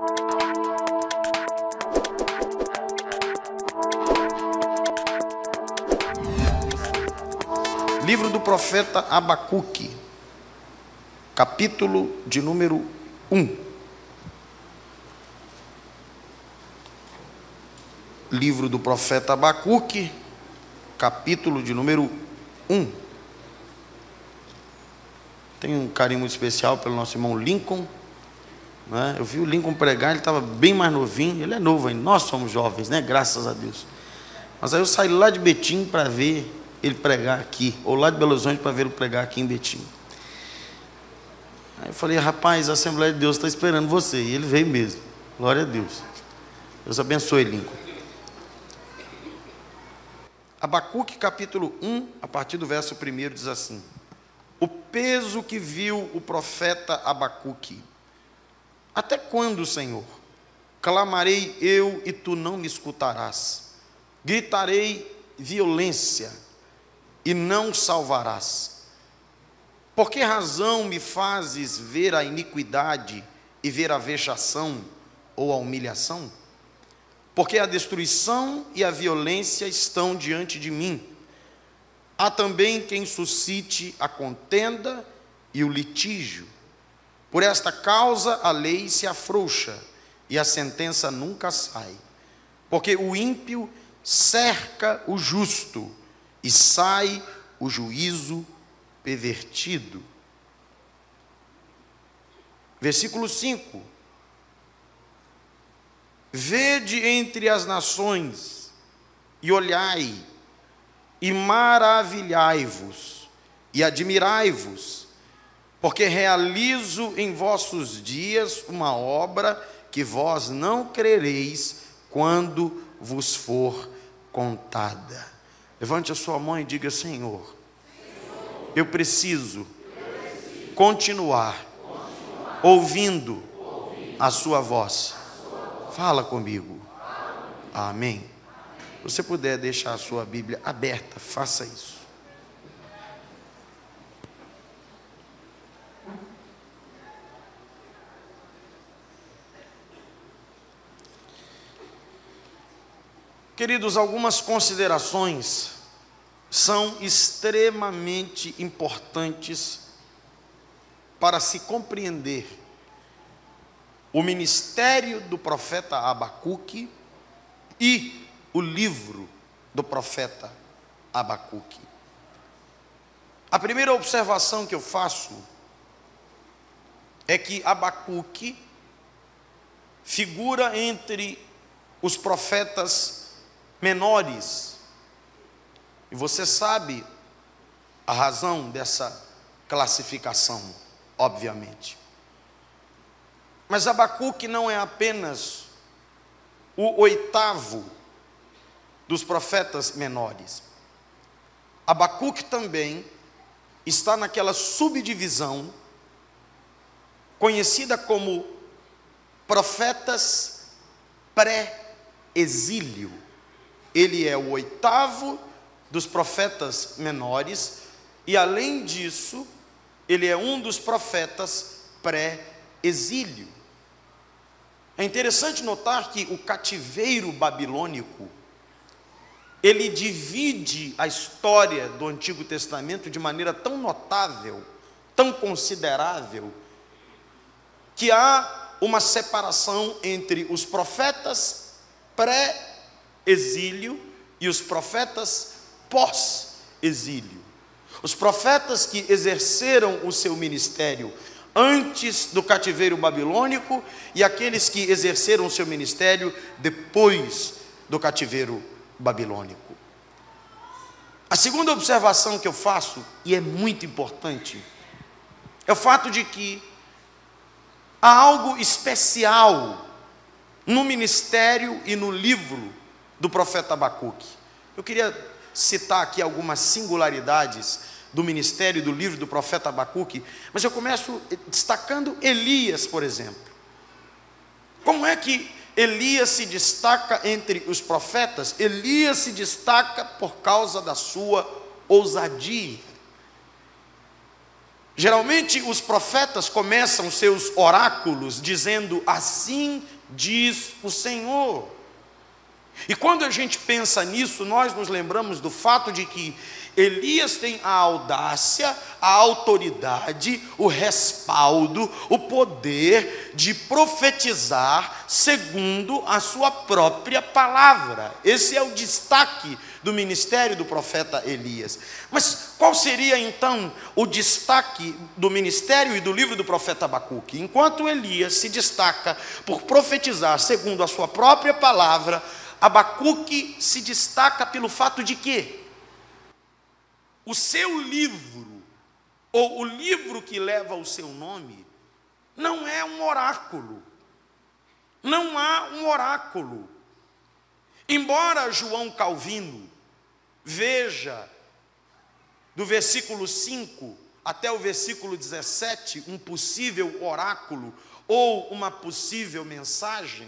Livro do profeta Abacuque, capítulo de número 1. Livro do profeta Abacuque, capítulo de número 1. Tenho um carinho muito especial pelo nosso irmão Lincoln, né? Eu vi o Lincoln pregar, ele estava bem mais novinho, ele é novo ainda, nós somos jovens, né? Graças a Deus. Mas aí eu saí lá de Betim para ver ele pregar aqui, ou lá de Belo Horizonte para ver ele pregar aqui em Betim. Aí eu falei, rapaz, a Assembleia de Deus está esperando você, e ele veio mesmo, glória a Deus. Deus abençoe, Lincoln. Abacuque capítulo 1, a partir do verso 1 diz assim: o peso que viu o profeta Abacuque. Até quando, Senhor? Clamarei eu e tu não me escutarás. Gritarei violência e não salvarás. Por que razão me fazes ver a iniquidade e ver a vexação ou a humilhação? Porque a destruição e a violência estão diante de mim. Há também quem suscite a contenda e o litígio. Por esta causa a lei se afrouxa e a sentença nunca sai. Porque o ímpio cerca o justo e sai o juízo pervertido. Versículo 5. Vede entre as nações e olhai e maravilhai-vos e admirai-vos, porque realizo em vossos dias uma obra que vós não crereis quando vos for contada. Levante a sua mão e diga: Senhor, eu preciso continuar ouvindo a sua voz. Fala comigo. Amém. Se você puder deixar a sua Bíblia aberta, faça isso. Queridos, algumas considerações são extremamente importantes para se compreender o ministério do profeta Abacuque e o livro do profeta Abacuque. A primeira observação que eu faço é que Abacuque figura entre os profetas menores, e você sabe a razão dessa classificação, obviamente. Mas Abacuque não é apenas o oitavo dos profetas menores. Abacuque também está naquela subdivisão conhecida como profetas pré-exílio. Ele é o oitavo dos profetas menores e, além disso, ele é um dos profetas pré-exílio. É interessante notar que o cativeiro babilônico, ele divide a história do Antigo Testamento de maneira tão notável, tão considerável, que há uma separação entre os profetas pré-exílio e os profetas pós-exílio. Os profetas que exerceram o seu ministério antes do cativeiro babilônico e aqueles que exerceram o seu ministério depois do cativeiro babilônico. A segunda observação que eu faço, e é muito importante, é o fato de que há algo especial no ministério e no livro do profeta Abacuque. Eu queria citar aqui algumas singularidades do ministério e do livro do profeta Abacuque, mas eu começo destacando Elias, por exemplo. Como é que Elias se destaca entre os profetas? Elias se destaca por causa da sua ousadia. Geralmente os profetas começam seus oráculos dizendo: assim diz o Senhor. E quando a gente pensa nisso, nós nos lembramos do fato de que Elias tem a audácia, a autoridade, o respaldo, o poder de profetizar segundo a sua própria palavra. Esse é o destaque do ministério do profeta Elias. Mas qual seria então o destaque do ministério e do livro do profeta Abacuque? Enquanto Elias se destaca por profetizar segundo a sua própria palavra, Abacuque se destaca pelo fato de que o seu livro, ou o livro que leva o seu nome, não é um oráculo. Não há um oráculo. Embora João Calvino veja, do versículo 5 até o versículo 17, um possível oráculo ou uma possível mensagem,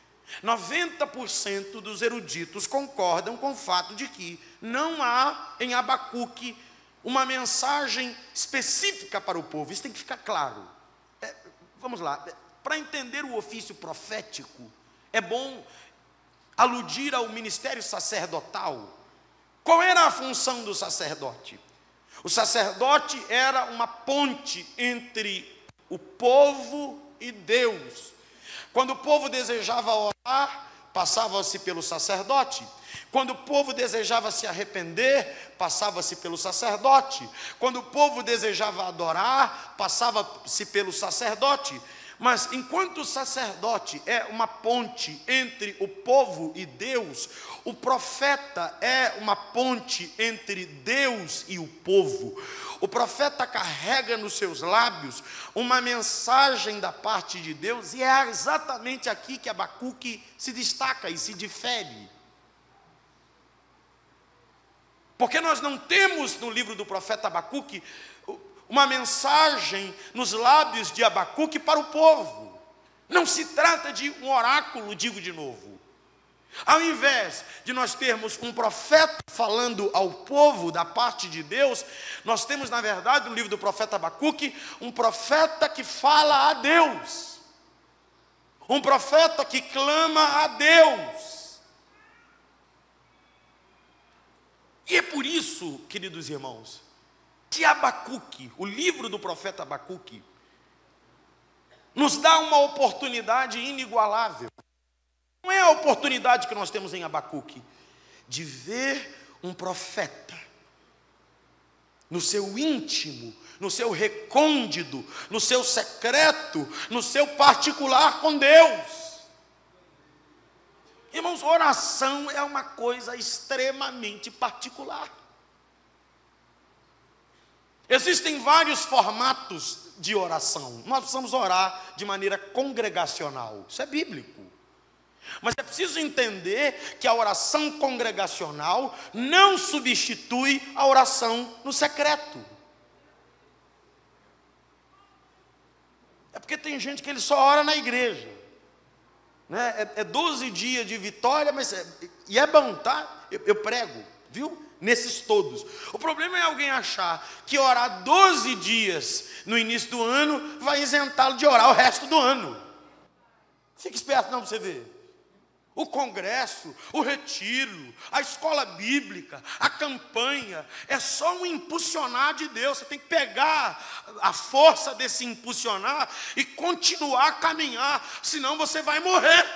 90% dos eruditos concordam com o fato de que não há em Abacuque uma mensagem específica para o povo. Isso tem que ficar claro. Vamos lá, para entender o ofício profético, é bom aludir ao ministério sacerdotal. Qual era a função do sacerdote? O sacerdote era uma ponte entre o povo e Deus. Quando o povo desejava orar, passava-se pelo sacerdote. Quando o povo desejava se arrepender, passava-se pelo sacerdote. Quando o povo desejava adorar, passava-se pelo sacerdote. Mas enquanto o sacerdote é uma ponte entre o povo e Deus, o profeta é uma ponte entre Deus e o povo. O profeta carrega nos seus lábios uma mensagem da parte de Deus, e é exatamente aqui que Abacuque se destaca e se difere. Porque nós não temos no livro do profeta Abacuque uma mensagem nos lábios de Abacuque para o povo. Não se trata de um oráculo, digo de novo. Ao invés de nós termos um profeta falando ao povo da parte de Deus, nós temos, na verdade, no livro do profeta Abacuque, um profeta que fala a Deus. Um profeta que clama a Deus. E é por isso, queridos irmãos, que Abacuque, o livro do profeta Abacuque, nos dá uma oportunidade inigualável. Não é a oportunidade que nós temos em Abacuque de ver um profeta no seu íntimo, no seu recôndito, no seu secreto, no seu particular com Deus. Irmãos, oração é uma coisa extremamente particular. Existem vários formatos de oração. Nós precisamos orar de maneira congregacional. Isso é bíblico. Mas é preciso entender que a oração congregacional não substitui a oração no secreto. É porque tem gente que ele só ora na igreja, né? É 12 dias de vitória, mas e é bom, tá? Eu prego, viu? Nesses todos. O problema é alguém achar que orar 12 dias no início do ano vai isentá-lo de orar o resto do ano. Fique esperto não para você ver. O congresso, o retiro, a escola bíblica, a campanha, é só um impulsionar de Deus. Você tem que pegar a força desse impulsionar e continuar a caminhar, senão você vai morrer.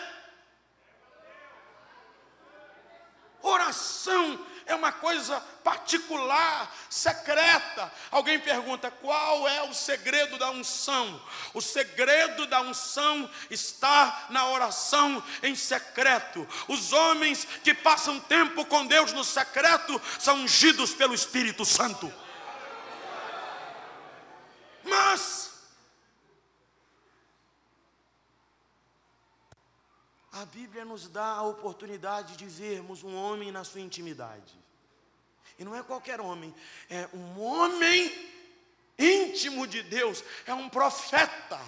Oração é uma coisa particular, secreta. Alguém pergunta: qual é o segredo da unção? O segredo da unção está na oração em secreto. Os homens que passam tempo com Deus no secreto são ungidos pelo Espírito Santo. Mas a Bíblia nos dá a oportunidade de vermos um homem na sua intimidade. E não é qualquer homem, é um homem íntimo de Deus, é um profeta.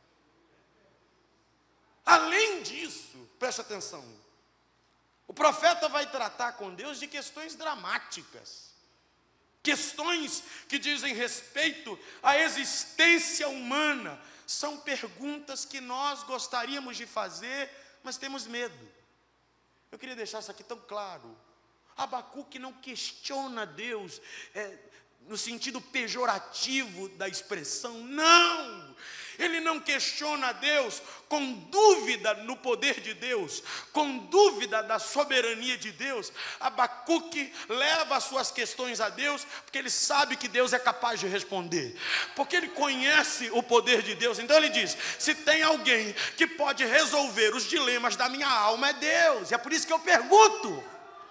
Além disso, preste atenção, o profeta vai tratar com Deus de questões dramáticas. Questões que dizem respeito à existência humana são perguntas que nós gostaríamos de fazer, mas temos medo. Eu queria deixar isso aqui tão claro. Abacuque não questiona Deus no sentido pejorativo da expressão, não! Ele não questiona Deus com dúvida no poder de Deus, com dúvida da soberania de Deus. Abacuque leva as suas questões a Deus, porque ele sabe que Deus é capaz de responder, porque ele conhece o poder de Deus. Então ele diz: se tem alguém que pode resolver os dilemas da minha alma, é Deus. E é por isso que eu pergunto.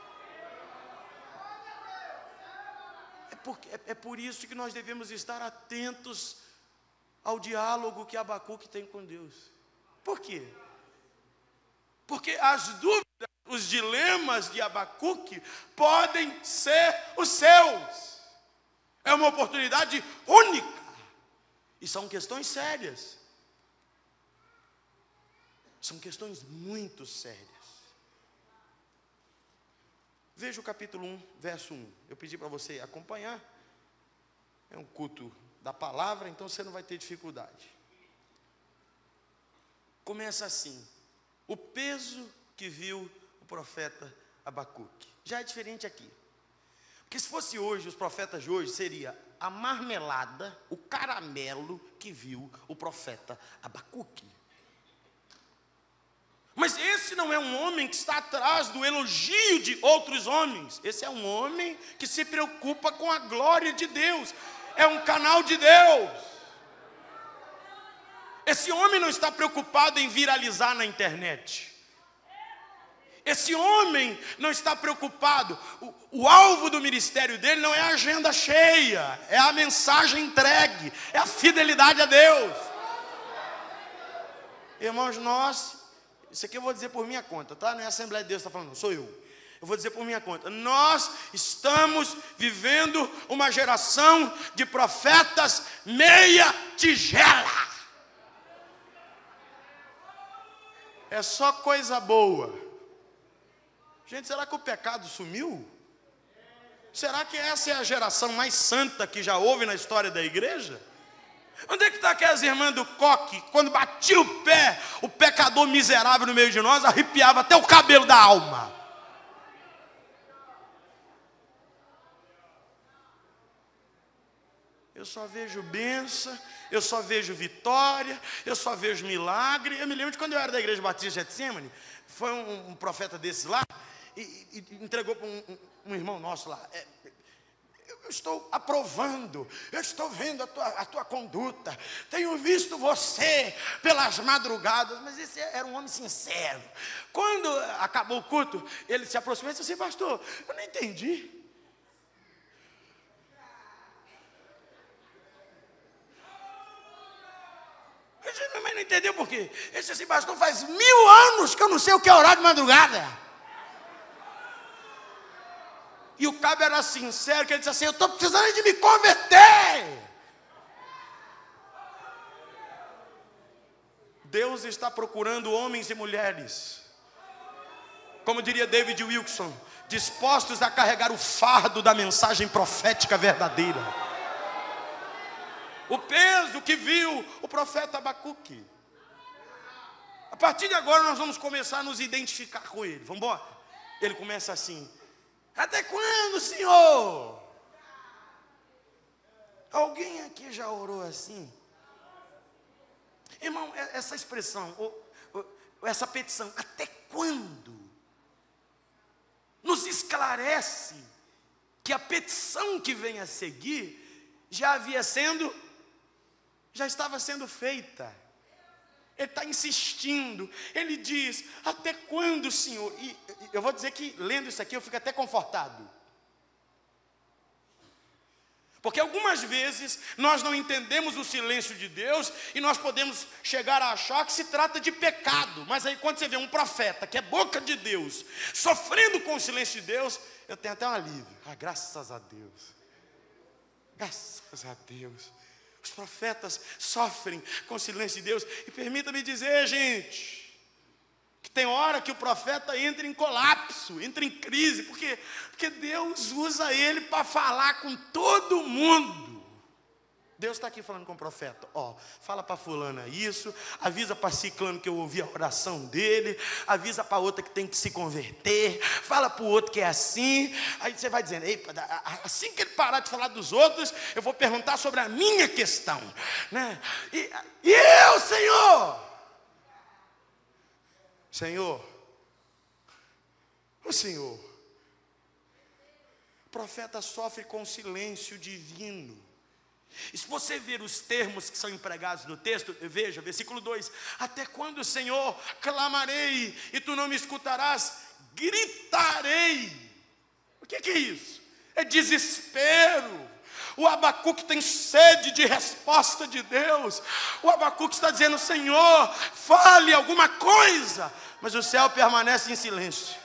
É por isso que nós devemos estar atentos ao diálogo que Abacuque tem com Deus. Por quê? Porque as dúvidas, os dilemas de Abacuque podem ser os seus. É uma oportunidade única. E são questões sérias. São questões muito sérias. Veja o capítulo 1, verso 1. Eu pedi para você acompanhar. É um culto da palavra, então você não vai ter dificuldade. Começa assim: o peso que viu o profeta Abacuque. Já é diferente aqui. Porque se fosse hoje, os profetas de hoje, seria a marmelada, o caramelo que viu o profeta Abacuque. Mas esse não é um homem que está atrás do elogio de outros homens. Esse é um homem que se preocupa com a glória de Deus. É um canal de Deus. Esse homem não está preocupado em viralizar na internet. Esse homem não está preocupado. O alvo do ministério dele não é a agenda cheia, é a mensagem entregue, é a fidelidade a Deus. Irmãos, isso aqui eu vou dizer por minha conta, tá? Não é a Assembleia de Deus que está falando, não, sou eu. Eu vou dizer por minha conta. Nós estamos vivendo uma geração de profetas meia tigela. É só coisa boa. Gente, será que o pecado sumiu? Será que essa é a geração mais santa que já houve na história da igreja? Onde é que está aquelas irmãs do coque? Quando batia o pé, o pecador miserável no meio de nós arrepiava até o cabelo da alma. Eu só vejo bênção, eu só vejo vitória, eu só vejo milagre. Eu me lembro de quando eu era da igreja Batista de Getsemane, foi um profeta desses lá, e entregou para um irmão nosso lá. Eu estou aprovando, eu estou vendo a tua conduta, tenho visto você pelas madrugadas. Mas esse era um homem sincero. Quando acabou o culto, ele se aproximou e disse assim: pastor, eu não entendi. Eu disse: mas não entendeu por quê? Ele disse assim: pastor, faz 1000 anos que eu não sei o que é orar de madrugada. E o cabo era sincero, que ele disse assim: eu estou precisando de me converter. Deus está procurando homens e mulheres, como diria David Wilkerson, dispostos a carregar o fardo da mensagem profética verdadeira. O peso que viu o profeta Abacuque. A partir de agora nós vamos começar a nos identificar com ele. Vamos embora? Ele começa assim: até quando, Senhor? Alguém aqui já orou assim? Irmão, essa expressão, essa petição, até quando? Nos esclarece que a petição que vem a seguir já estava sendo feita. Ele está insistindo, ele diz: até quando, Senhor? E eu vou dizer que, lendo isso aqui, eu fico até confortado. Porque algumas vezes nós não entendemos o silêncio de Deus e nós podemos chegar a achar que se trata de pecado. Mas aí quando você vê um profeta que é boca de Deus, sofrendo com o silêncio de Deus, eu tenho até um alívio. Graças a Deus. Graças a Deus. Os profetas sofrem com o silêncio de Deus. E permita-me dizer, gente, que Tem hora que o profeta entra em colapso, entra em crise, porque Deus usa ele para falar com todo mundo. Deus está aqui falando com o profeta, fala para fulana isso, avisa para ciclano que eu ouvi a oração dele, avisa para outra que tem que se converter, fala para o outro que é assim. Aí você vai dizendo, assim que ele parar de falar dos outros, eu vou perguntar sobre a minha questão, né? E eu, Senhor, o profeta sofre com silêncio divino. E se você ver os termos que são empregados no texto, veja, versículo 2: até quando, Senhor, clamarei e tu não me escutarás? Gritarei. O que é isso? É desespero. O Abacuque tem sede de resposta de Deus. O Abacuque está dizendo, Senhor, fale alguma coisa. Mas o céu permanece em silêncio.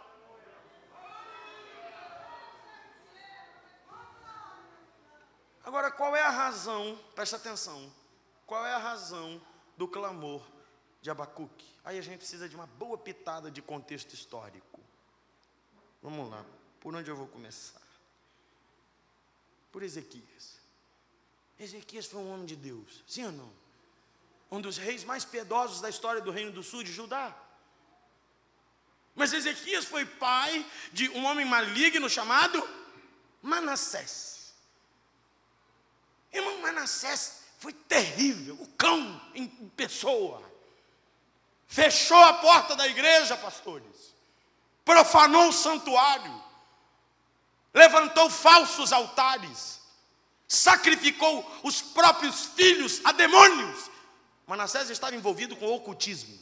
Agora, qual é a razão, presta atenção, qual é a razão do clamor de Abacuque? Aí a gente precisa de uma boa pitada de contexto histórico. Vamos lá, por onde eu vou começar? Por Ezequias. Ezequias foi um homem de Deus, sim ou não? Um dos reis mais piedosos da história do reino do sul de Judá. Mas Ezequias foi pai de um homem maligno chamado Manassés. Irmão, Manassés foi terrível, o cão em pessoa. Fechou a porta da igreja, pastores. Profanou o santuário. Levantou falsos altares. Sacrificou os próprios filhos a demônios. Manassés estava envolvido com ocultismo.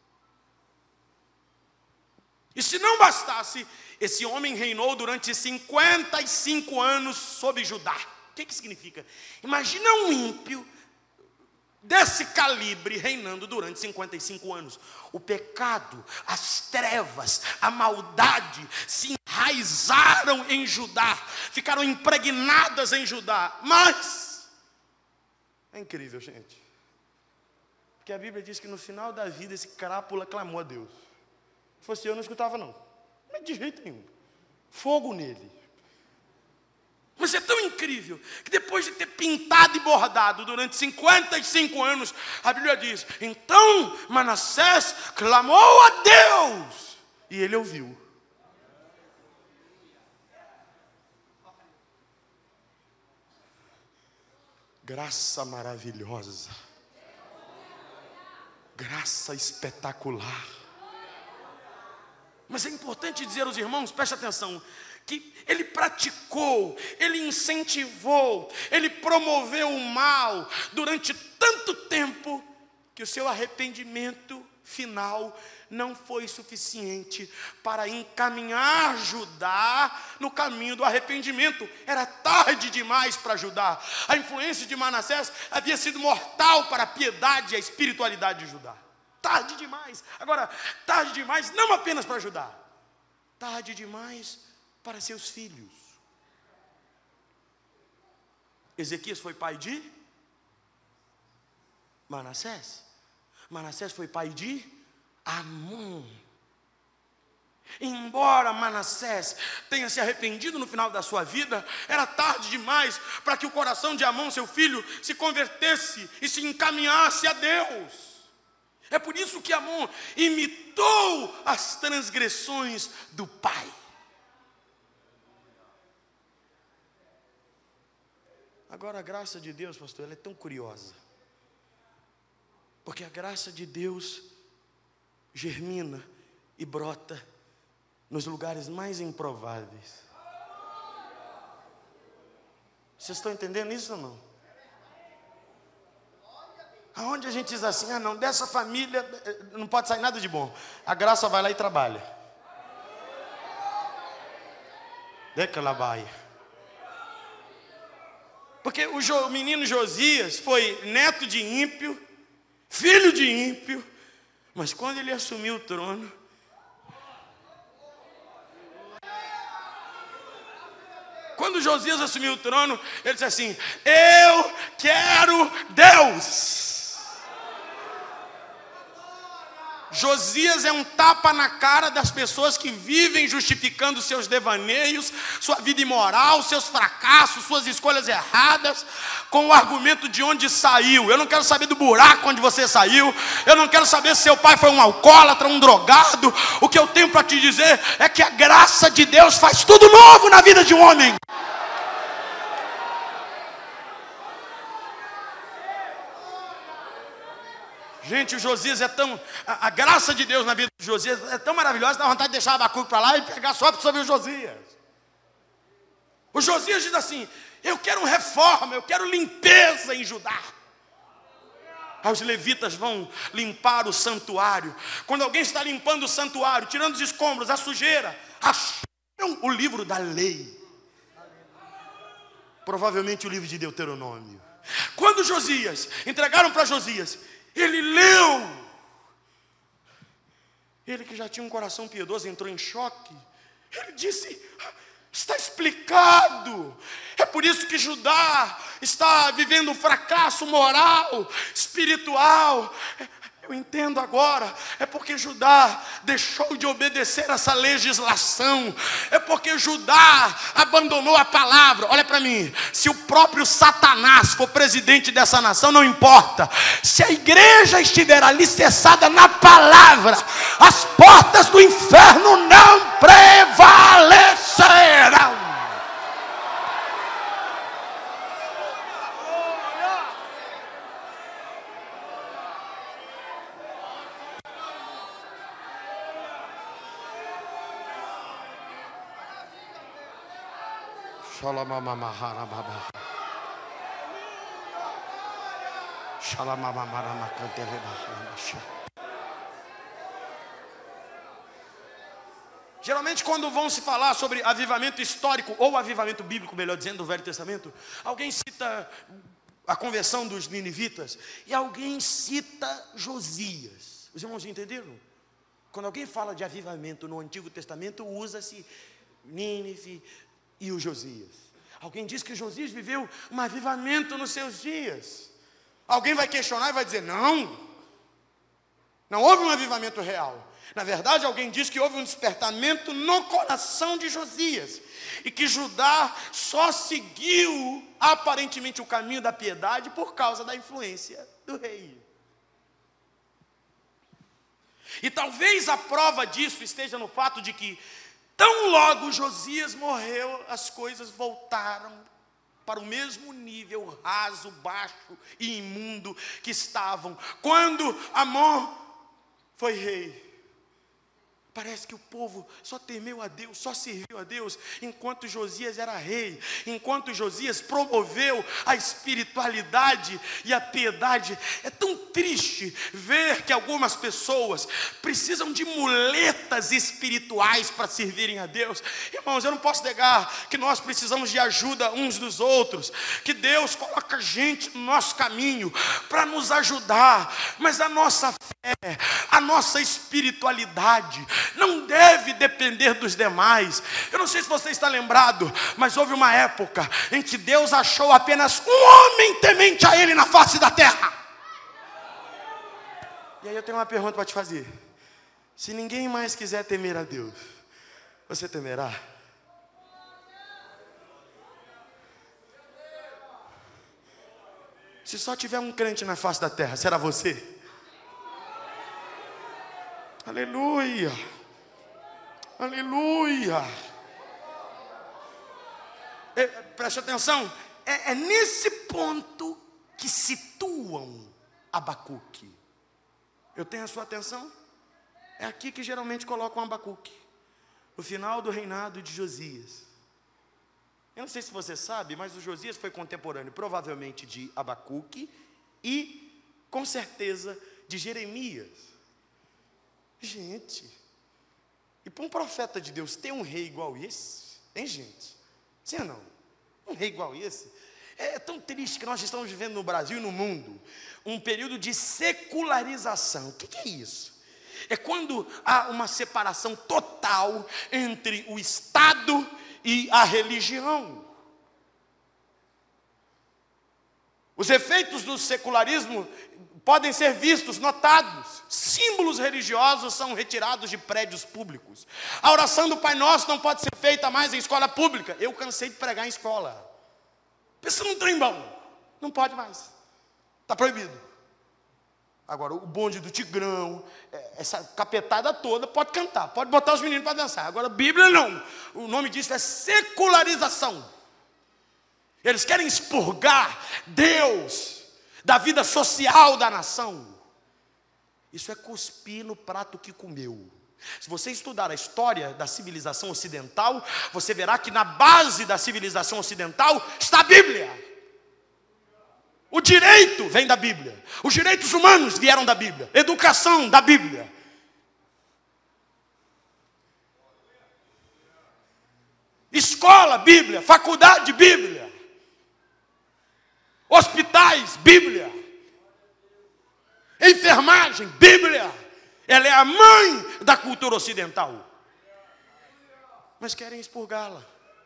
E se não bastasse, esse homem reinou durante 55 anos sobre Judá. O que significa? Imagina um ímpio desse calibre reinando durante 55 anos. O pecado, as trevas, a maldade se enraizaram em Judá, ficaram impregnadas em Judá. Mas é incrível, gente, porque a Bíblia diz que no final da vida esse crápula clamou a Deus. Se fosse eu, não escutava não, mas de jeito nenhum. Fogo nele. Mas é tão incrível que depois de ter pintado e bordado durante 55 anos, a Bíblia diz, então Manassés clamou a Deus e ele ouviu. Graça maravilhosa, graça espetacular. Mas é importante dizer aos irmãos, preste atenção, que ele praticou, ele incentivou, ele promoveu o mal durante tanto tempo, que o seu arrependimento final não foi suficiente para encaminhar Judá no caminho do arrependimento. Era tarde demais para Judá. A influência de Manassés havia sido mortal para a piedade e a espiritualidade de Judá. Tarde demais. Agora, tarde demais não apenas para Judá, tarde demais para seus filhos. Ezequias foi pai de Manassés. Manassés foi pai de Amon. Embora Manassés tenha se arrependido no final da sua vida, era tarde demais para que o coração de Amon, seu filho, se convertesse e se encaminhasse a Deus. É por isso que Amon imitou as transgressões do pai. Agora a graça de Deus, pastor, ela é tão curiosa. Porque a graça de Deus germina e brota nos lugares mais improváveis. Vocês estão entendendo isso ou não? Aonde a gente diz assim, não, dessa família não pode sair nada de bom. A graça vai lá e trabalha. Daquela baia. Porque o menino Josias foi neto de ímpio, filho de ímpio, mas quando ele assumiu o trono, quando Josias assumiu o trono, ele disse assim, eu quero Deus. Josias é um tapa na cara das pessoas que vivem justificando seus devaneios, sua vida imoral, seus fracassos, suas escolhas erradas, com o argumento de onde saiu. Eu não quero saber do buraco onde você saiu, eu não quero saber se seu pai foi um alcoólatra, um drogado. O que eu tenho para te dizer é que a graça de Deus faz tudo novo na vida de um homem. Gente, o Josias é tão... A graça de Deus na vida de Josias é tão maravilhosa, dá vontade de deixar Abacuque para lá e pegar só para você ver o Josias. O Josias diz assim: eu quero reforma, eu quero limpeza em Judá. Aí os levitas vão limpar o santuário. Quando alguém está limpando o santuário, tirando os escombros, a sujeira, acharam o livro da lei. Provavelmente o livro de Deuteronômio. Quando Josias, entregaram para Josias, ele leu. Ele que já tinha um coração piedoso entrou em choque. Ele disse: está explicado. É por isso que Judá está vivendo um fracasso moral, espiritual. Eu entendo agora. É porque Judá deixou de obedecer essa legislação. É porque Judá abandonou a palavra. Olha para mim. Se o próprio Satanás for presidente dessa nação, não importa. Se a igreja estiver alicerçada na palavra, as portas do inferno não prevalecerão. Geralmente quando vão se falar sobre avivamento histórico, ou avivamento bíblico, melhor dizendo, do Velho Testamento, alguém cita a conversão dos ninivitas, e alguém cita Josias. Os irmãos entenderam? Quando alguém fala de avivamento no Antigo Testamento, usa-se Nínive e o Josias. Alguém diz que Josias viveu um avivamento nos seus dias. Alguém vai questionar e vai dizer: não houve um avivamento real. Na verdade, alguém diz que houve um despertamento no coração de Josias, e que Judá só seguiu aparentemente o caminho da piedade por causa da influência do rei. E talvez a prova disso esteja no fato de que tão logo Josias morreu, as coisas voltaram para o mesmo nível raso, baixo e imundo que estavam quando Amon foi rei. Parece que o povo só temeu a Deus, só serviu a Deus, enquanto Josias era rei, enquanto Josias promoveu a espiritualidade e a piedade. É tão triste ver que algumas pessoas precisam de muletas espirituais para servirem a Deus. Irmãos, eu não posso negar que nós precisamos de ajuda uns dos outros, que Deus coloca gente no nosso caminho para nos ajudar, mas a nossa fé, a nossa espiritualidade não deve depender dos demais. Eu não sei se você está lembrado, mas houve uma época em que Deus achou apenas um homem temente a Ele na face da terra. E aí eu tenho uma pergunta para te fazer: se ninguém mais quiser temer a Deus, você temerá? Se só tiver um crente na face da terra, será você? Aleluia, aleluia. Preste atenção, é nesse ponto que situam Abacuque. Eu tenho a sua atenção? É aqui que geralmente colocam Abacuque, no final do reinado de Josias. Eu não sei se você sabe, mas o Josias foi contemporâneo provavelmente de Abacuque e com certeza de Jeremias. Gente, e para um profeta de Deus ter um rei igual esse, hein, gente? Sim ou não? Um rei igual esse. É tão triste que nós estamos vivendo no Brasil e no mundo um período de secularização. O que é isso? É quando há uma separação total entre o Estado e a religião. Os efeitos do secularismo podem ser vistos, notados. Símbolos religiosos são retirados de prédios públicos. A oração do Pai Nosso não pode ser feita mais em escola pública. Eu cansei de pregar em escola. Pensa num trem bom. Não pode mais. Está proibido. Agora, o bonde do Tigrão, essa capetada toda, pode cantar, pode botar os meninos para dançar. Agora, Bíblia não. O nome disso é secularização. Eles querem expurgar Deus da vida social da nação. Isso é cuspir no prato que comeu. Se você estudar a história da civilização ocidental, você verá que na base da civilização ocidental está a Bíblia. O direito vem da Bíblia. Os direitos humanos vieram da Bíblia. Educação da Bíblia. Escola, Bíblia. Faculdade, Bíblia. Hospitais, Bíblia. Enfermagem, Bíblia. Ela é a mãe da cultura ocidental. Mas querem expurgá-la.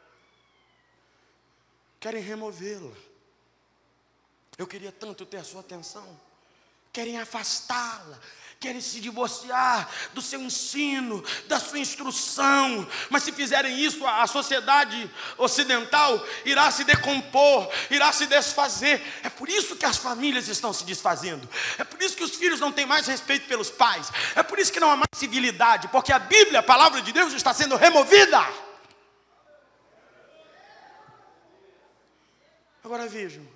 Querem removê-la. Eu queria tanto ter a sua atenção. Querem afastá-la. Querem se divorciar do seu ensino, da sua instrução. Mas se fizerem isso, a sociedade ocidental irá se decompor, irá se desfazer. É por isso que as famílias estão se desfazendo. É por isso que os filhos não têm mais respeito pelos pais. É por isso que não há mais civilidade. Porque a Bíblia, a palavra de Deus, está sendo removida. Agora vejam.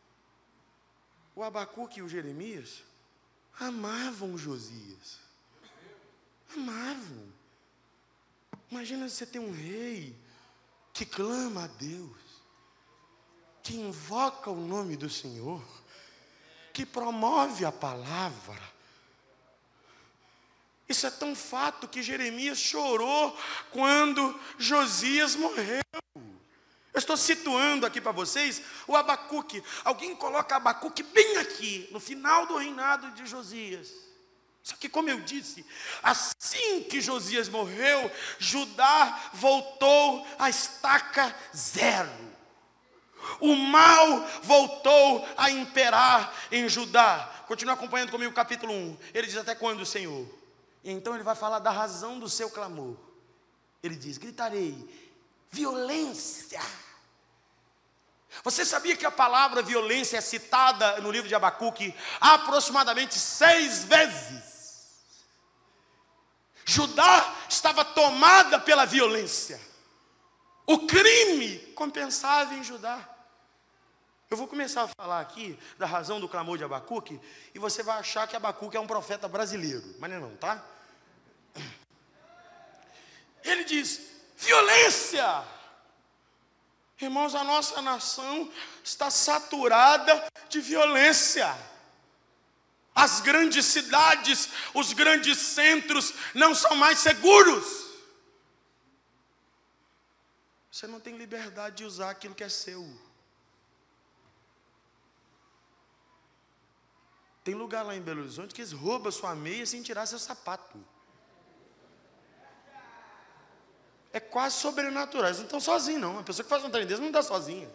O Abacuque e o Jeremias amavam Josias. Amavam. Imagina você ter um rei que clama a Deus, que invoca o nome do Senhor, que promove a palavra. Isso é tão fato que Jeremias chorou quando Josias morreu. Eu estou situando aqui para vocês o Abacuque. Alguém coloca Abacuque bem aqui, no final do reinado de Josias. Só que, como eu disse, assim que Josias morreu, Judá voltou à estaca zero. O mal voltou a imperar em Judá. Continua acompanhando comigo o capítulo 1. Ele diz: até quando, Senhor? E então ele vai falar da razão do seu clamor. Ele diz: gritarei violência. Você sabia que a palavra violência é citada no livro de Abacuque aproximadamente 6 vezes? Judá estava tomada pela violência. O crime compensava em Judá. Eu vou começar a falar aqui da razão do clamor de Abacuque, e você vai achar que Abacuque é um profeta brasileiro, mas não, tá? Ele diz: violência. Irmãos, a nossa nação está saturada de violência. As grandes cidades, os grandes centros não são mais seguros. Você não tem liberdade de usar aquilo que é seu. Tem lugar lá em Belo Horizonte que eles roubam sua meia sem tirar seu sapato. É quase sobrenatural. Eles não estão sozinhos, não. A pessoa que faz um trem desse não está sozinha.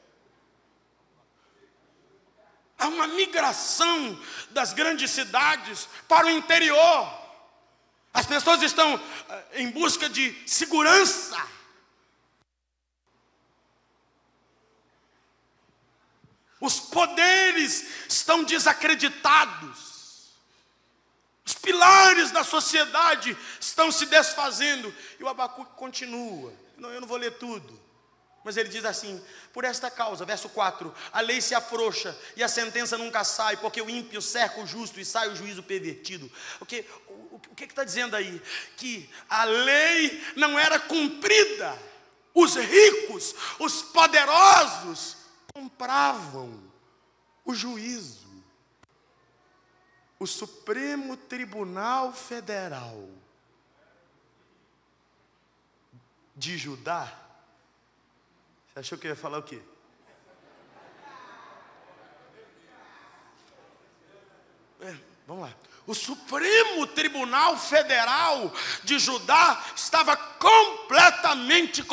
Há uma migração das grandes cidades para o interior. As pessoas estão em busca de segurança. Os poderes estão desacreditados. Os pilares da sociedade estão se desfazendo. E o Abacuque continua. Eu não vou ler tudo. Mas ele diz assim: por esta causa, verso 4, a lei se afrouxa e a sentença nunca sai, porque o ímpio cerca o justo e sai o juízo pervertido. O que está dizendo aí? Que a lei não era cumprida. Os ricos, os poderosos, compravam o juízo. O Supremo Tribunal Federal de Judá. Você achou que eu ia falar o quê? Vamos lá. O Supremo Tribunal Federal de Judá estava completamente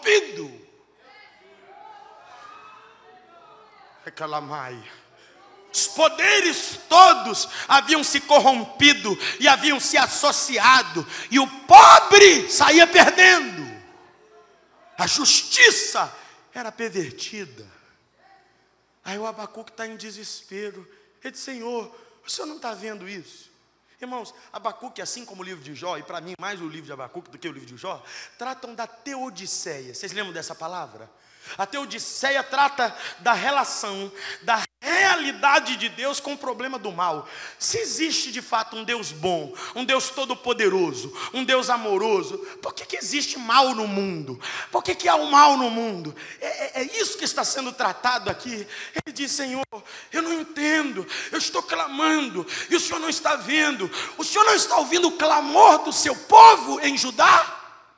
corrompido. Reclamai. Os poderes todos haviam se corrompido e haviam se associado, e o pobre saía perdendo. A justiça era pervertida. Aí o Abacuque está em desespero. Ele diz: Senhor, o senhor não está vendo isso? Irmãos, Abacuque, assim como o livro de Jó, e para mim mais o livro de Abacuque do que o livro de Jó, tratam da teodiceia. Vocês lembram dessa palavra? A teodiceia trata da relação, da realidade de Deus com o problema do mal. Se existe de fato um Deus bom, um Deus todo-poderoso, um Deus amoroso, por que existe mal no mundo? Por que há o mal no mundo? É isso que está sendo tratado aqui. Ele diz: Senhor, eu não entendo, eu estou clamando, e o Senhor não está vendo. O Senhor não está ouvindo o clamor do seu povo em Judá?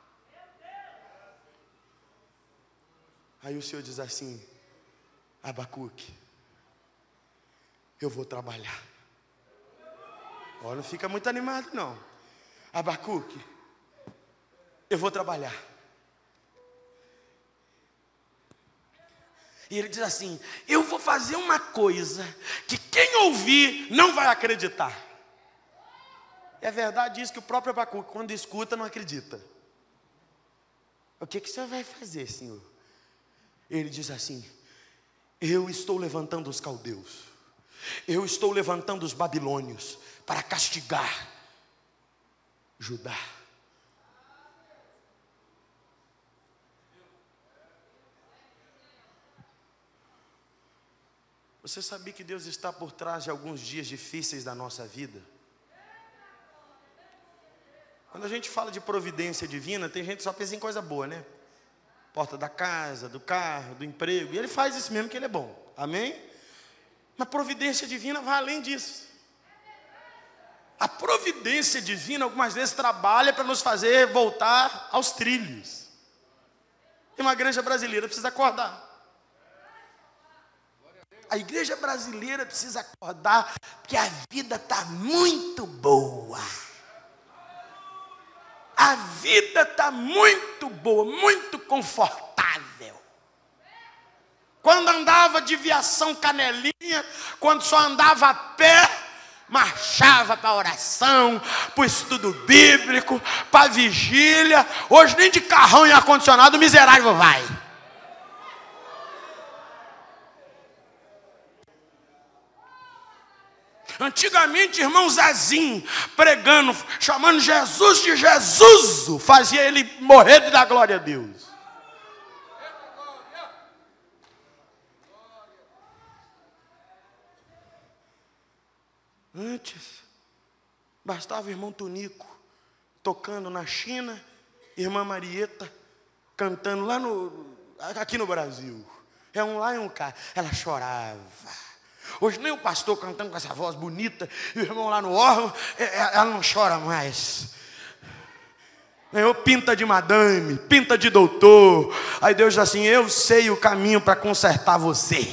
Aí o Senhor diz assim: Abacuque, eu vou trabalhar. Olha, não fica muito animado não. Abacuque, eu vou trabalhar. E ele diz assim: eu vou fazer uma coisa que quem ouvir não vai acreditar. É verdade isso, que o próprio Abacuque, quando escuta, não acredita. O que o senhor vai fazer, Senhor? Ele diz assim: eu estou levantando os caldeus, eu estou levantando os babilônios para castigar Judá. Você sabia que Deus está por trás de alguns dias difíceis da nossa vida? Quando a gente fala de providência divina, tem gente que só pensa em coisa boa, né? Porta da casa, do carro, do emprego. E ele faz isso mesmo, que ele é bom. Amém? Mas providência divina vai além disso. A providência divina algumas vezes trabalha para nos fazer voltar aos trilhos. E uma igreja brasileira precisa acordar. A igreja brasileira precisa acordar, porque a vida está muito boa. A vida está muito boa, muito confortável. Quando andava de viação canelinha, quando só andava a pé, marchava para a oração, para o estudo bíblico, para a vigília. Hoje nem de carrão e ar-condicionado o miserável vai. Antigamente, irmão Zezinho, pregando, chamando Jesus de Jesus, fazia ele morrer de dar glória a Deus. Antes, bastava o irmão Tonico tocando na China, irmã Marieta cantando lá aqui no Brasil. É um lá e um cá. Ela chorava. Hoje nem o pastor cantando com essa voz bonita, e o irmão lá no órgão, ela não chora mais. Eu pinta de madame, pinta de doutor. Aí Deus diz assim: eu sei o caminho para consertar você.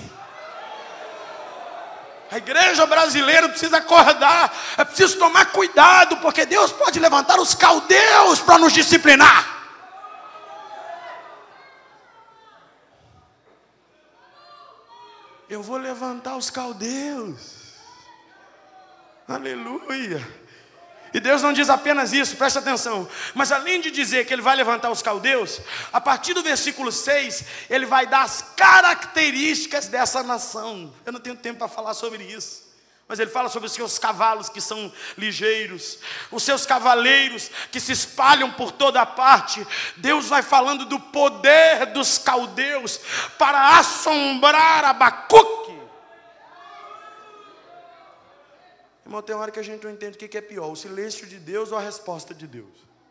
A igreja brasileira precisa acordar, é preciso tomar cuidado, porque Deus pode levantar os caldeus para nos disciplinar. Eu vou levantar os caldeus. Aleluia. E Deus não diz apenas isso, presta atenção. Mas além de dizer que Ele vai levantar os caldeus, a partir do versículo 6, Ele vai dar as características dessa nação. Eu não tenho tempo para falar sobre isso. Mas Ele fala sobre os seus cavalos que são ligeiros, os seus cavaleiros que se espalham por toda a parte. Deus vai falando do poder dos caldeus para assombrar Abacuque. Irmão, tem hora que a gente não entende o que é pior: o silêncio de Deus ou a resposta de Deus.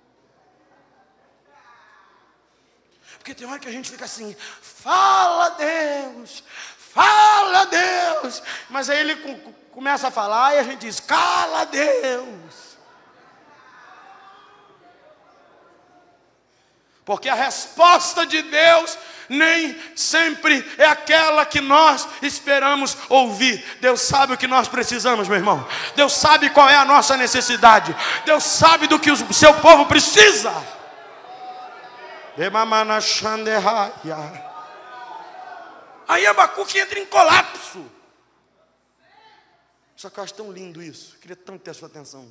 Porque tem hora que a gente fica assim: fala Deus, fala Deus. Mas aí Ele começa a falar e a gente diz: cala Deus. Porque a resposta de Deus nem sempre é aquela que nós esperamos ouvir. Deus sabe o que nós precisamos, meu irmão. Deus sabe qual é a nossa necessidade. Deus sabe do que o seu povo precisa. Aí Abacuque entra em colapso. Só que eu acho tão lindo isso. Eu queria tanto ter a sua atenção.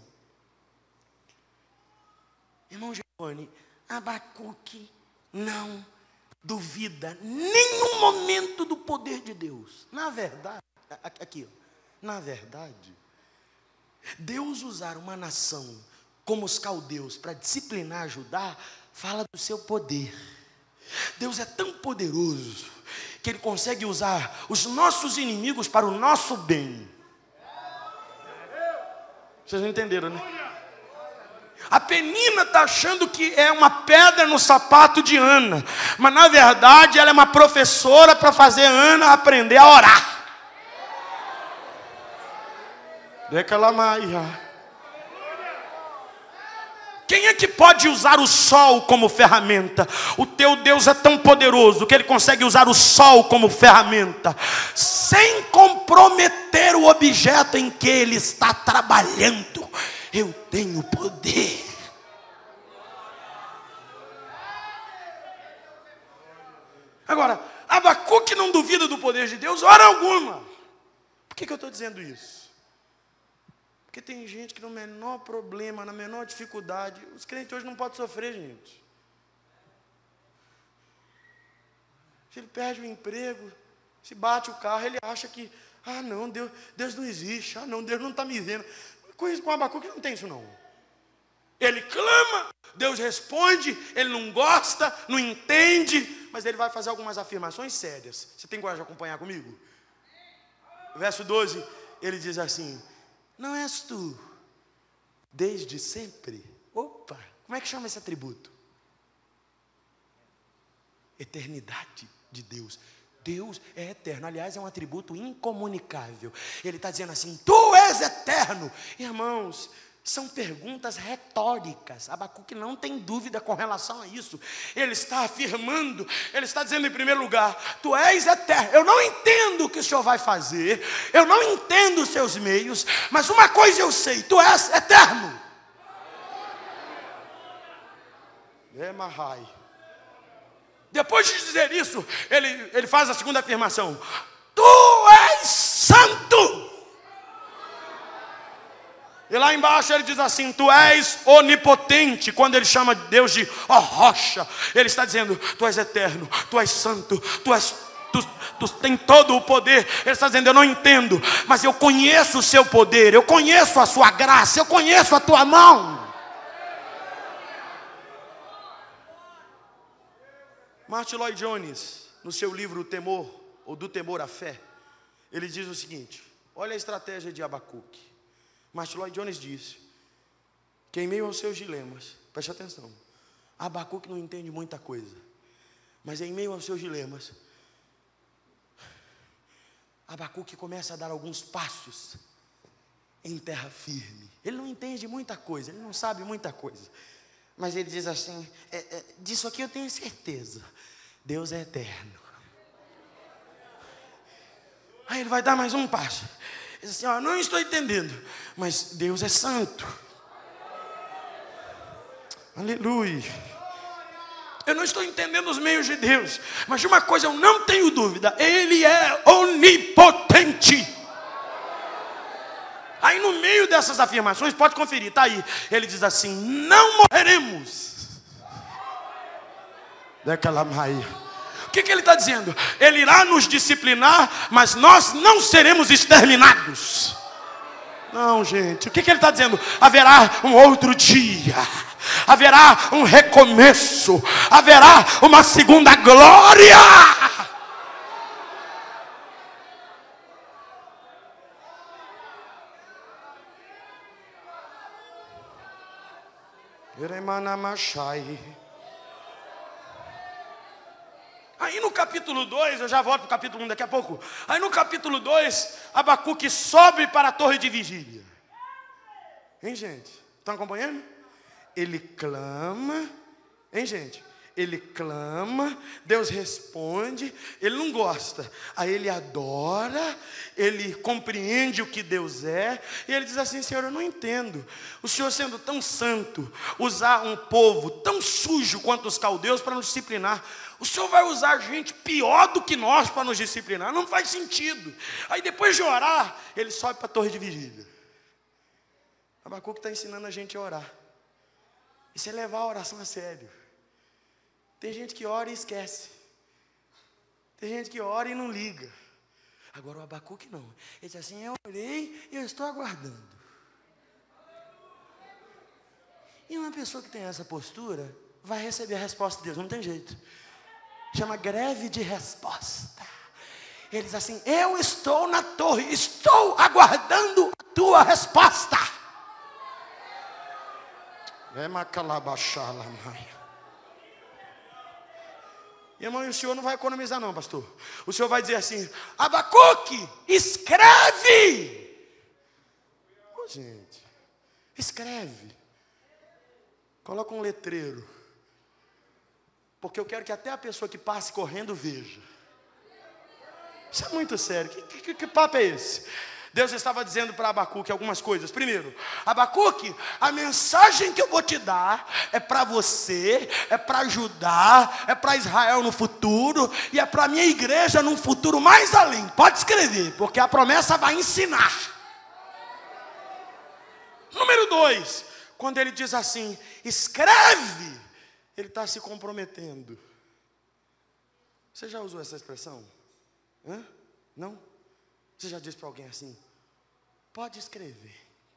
Irmão Giovanni, Abacuque não duvida nenhum momento do poder de Deus. Na verdade, aqui, ó, na verdade, Deus usar uma nação como os caldeus para disciplinar Judá, fala do seu poder. Deus é tão poderoso que Ele consegue usar os nossos inimigos para o nosso bem. Vocês não entenderam, né? A Penina está achando que é uma pedra no sapato de Ana, mas na verdade ela é uma professora para fazer Ana aprender a orar. Quem é que pode usar o sol como ferramenta? O teu Deus é tão poderoso que Ele consegue usar o sol como ferramenta, sem comprometer o objeto em que Ele está trabalhando. Eu tenho poder. Agora, Abacuque não duvida do poder de Deus, hora alguma. Por que eu estou dizendo isso? Porque tem gente que no menor problema, na menor dificuldade, os crentes hoje não podem sofrer, gente. Se ele perde o emprego, se bate o carro, ele acha que, não, Deus não existe, não, Deus não está me vendo. Com Abacuque não tem isso não. Ele clama, Deus responde, ele não gosta, não entende, mas ele vai fazer algumas afirmações sérias. Você tem coragem de acompanhar comigo? Verso 12, ele diz assim: não és tu, desde sempre? Opa, como é que chama esse atributo? Eternidade de Deus. Deus é eterno, aliás é um atributo incomunicável. Ele está dizendo assim: tu és eterno. Irmãos, são perguntas retóricas. Abacuque não tem dúvida com relação a isso. Ele está afirmando, ele está dizendo em primeiro lugar: tu és eterno. Eu não entendo o que o Senhor vai fazer, eu não entendo os seus meios, mas uma coisa eu sei: tu és eterno. Depois de dizer isso, ele faz a segunda afirmação: tu és santo. E lá embaixo ele diz assim: tu és onipotente. Quando ele chama Deus de rocha, ele está dizendo: tu és eterno, tu és santo, tu tem todo o poder. Ele está dizendo: eu não entendo, mas eu conheço o seu poder, eu conheço a sua graça, eu conheço a tua mão. Martin Lloyd Jones, no seu livro O Temor, ou Do Temor à Fé, ele diz o seguinte: olha a estratégia de Abacuque. Martin Lloyd Jones diz que em meio aos seus dilemas, preste atenção, Abacuque não entende muita coisa, mas em meio aos seus dilemas, Abacuque começa a dar alguns passos em terra firme. Ele não entende muita coisa, ele não sabe muita coisa, mas ele diz assim: disso aqui eu tenho certeza, Deus é eterno. Aí ele vai dar mais um passo. Ele diz assim: não estou entendendo, mas Deus é santo. Aleluia. Eu não estou entendendo os meios de Deus, mas de uma coisa eu não tenho dúvida: Ele é onipotente. Aí no meio dessas afirmações, pode conferir, está aí. Ele diz assim: não morreremos. Daquela maia. O que ele está dizendo? Ele irá nos disciplinar, mas nós não seremos exterminados. Não, gente, o que ele está dizendo? Haverá um outro dia, haverá um recomeço, haverá uma segunda glória. Aí no capítulo 2, eu já volto para o capítulo 1 daqui a pouco. Aí no capítulo 2, Abacuque sobe para a torre de vigília. Hein, gente? Estão acompanhando? Ele clama. Hein, gente? ele clama, Deus responde, ele não gosta, aí ele adora, ele compreende o que Deus é, e ele diz assim: Senhor, eu não entendo, o Senhor sendo tão santo, usar um povo tão sujo quanto os caldeus para nos disciplinar, o Senhor vai usar gente pior do que nós para nos disciplinar, não faz sentido. Aí depois de orar, ele sobe para a torre de vigília. Abacuque está ensinando a gente a orar, isso é levar a oração a sério. Tem gente que ora e esquece. Tem gente que ora e não liga. Agora o Abacuque não. Ele diz assim: eu orei e eu estou aguardando. E uma pessoa que tem essa postura vai receber a resposta de Deus, não tem jeito. Chama greve de resposta. Ele diz assim: eu estou na torre, estou aguardando a tua resposta. É macalabachala, mãe. Irmão, e o senhor não vai economizar não, pastor. O senhor vai dizer assim: Abacuque, escreve. Oh, gente, escreve. Coloca um letreiro. Porque eu quero que até a pessoa que passe correndo veja. Isso é muito sério. Que papo é esse? Deus estava dizendo para Abacuque algumas coisas. Primeiro, Abacuque, a mensagem que eu vou te dar é para você, é para Judá, é para Israel no futuro, e é para a minha igreja num futuro mais além. Pode escrever, porque a promessa vai ensinar. Número 2, quando ele diz assim, escreve, ele está se comprometendo. Você já usou essa expressão? Hã? Não? Você já disse para alguém assim: pode escrever,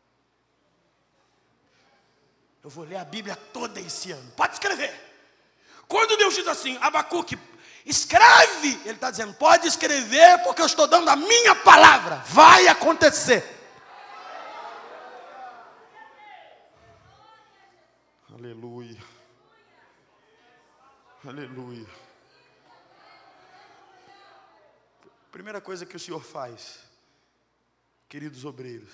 eu vou ler a Bíblia toda esse ano, pode escrever. Quando Deus diz assim: Abacuque, escreve, Ele está dizendo: pode escrever, porque eu estou dando a minha palavra, vai acontecer. Aleluia, aleluia. Primeira coisa que o Senhor faz, queridos obreiros,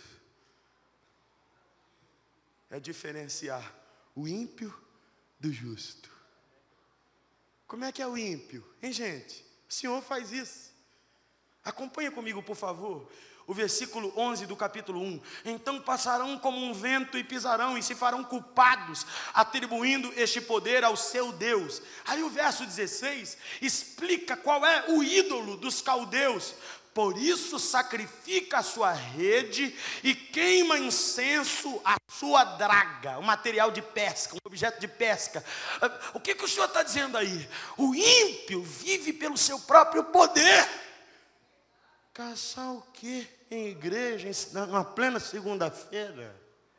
é diferenciar o ímpio do justo. Como é que é o ímpio? Hein, gente? O Senhor faz isso. Acompanha comigo, por favor, o versículo 11 do capítulo 1. Então passarão como um vento e pisarão e se farão culpados, atribuindo este poder ao seu Deus. Aí o verso 16 explica qual é o ídolo dos caldeus. Por isso sacrifica a sua rede e queima incenso a sua draga, um material de pesca, um objeto de pesca. O que o Senhor está dizendo aí? O ímpio vive pelo seu próprio poder. Caçar o quê? Em igreja, na plena segunda-feira?